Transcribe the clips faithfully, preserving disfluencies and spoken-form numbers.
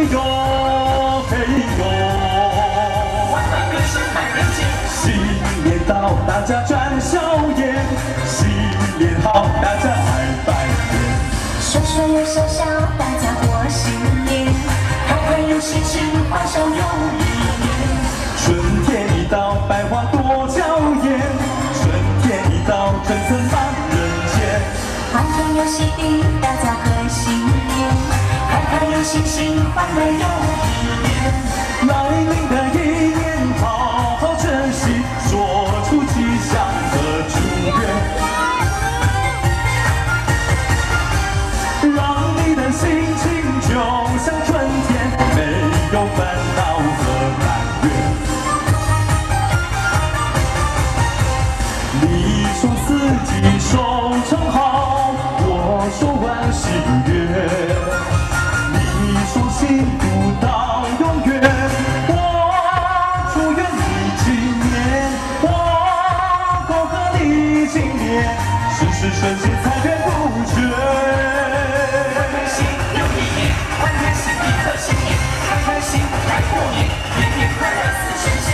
呦嘿呦， 欢乐歌声满人间。 新年到，大家展笑颜，新年好，大家拜拜年。 说说又笑笑，大家过新年，开开又心情，欢笑又一年。 春天一到，百花多娇艳，春天一到，春色满人间。 欢天又喜地，大家贺新年，开开又心情，欢乐又一年。 来临的一年，好好珍惜，说出吉祥和祝愿，让你的心情就像春天，没有烦恼和埋怨。你说四季收成好，我说万事如愿。你说幸福到永远，我祝愿你今年，我恭贺你今年，事事顺心，财源不绝。 欢开心又一年，欢天喜地贺新年，开开心来过年，年年快乐似神仙。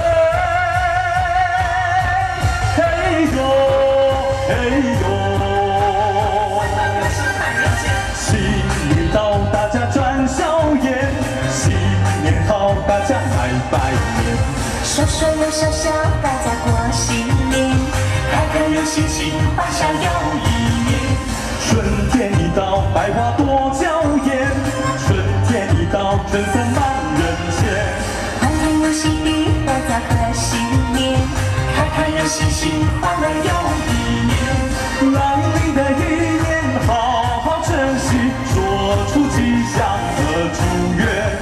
嘿呦嘿呦， 欢乐歌声满人间。 新年到，大家展笑颜，新年好，大家拜拜年。 说说又笑笑，大家过新年，开开又心情，欢笑又一年。 春天一到，百花多娇艳，春天一到，春色满人间。 欢天又喜地，大家贺新年，开开又心情，欢乐又一年。 来临的一年，好好珍惜，说出吉祥和祝愿，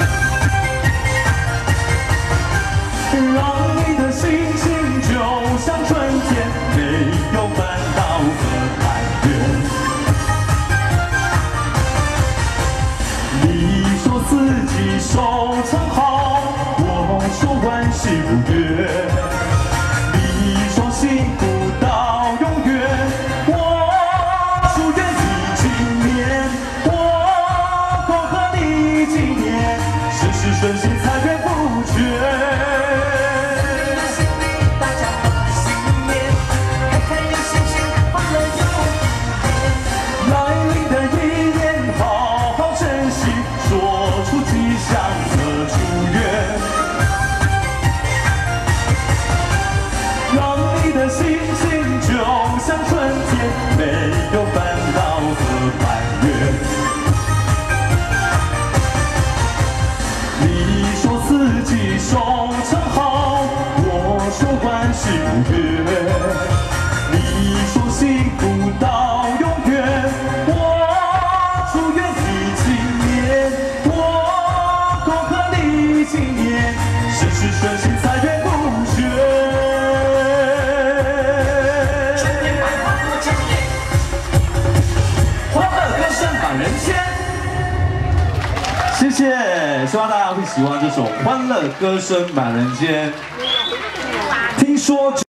让你的心情就像春天，没有烦恼和埋怨。你说四季收成好，我说万事如愿。你说幸福到永远，我祝愿你今年，我恭贺你今年，事事顺心，财源不绝。 大家贺新年，开开又心情，欢乐又一年。 来临的一年，好好珍惜，说出吉祥和祝愿，让你的心情就像春天，没有烦恼和埋怨。你说四季收成好，我说万事如愿。你说幸福到永远，我祝愿你今年，我恭贺你今年，事事顺心，财源不绝。 春天百花多娇艳，欢乐歌声满人间。 谢谢，希望大家会喜欢这首《欢乐歌声满人间》。听说。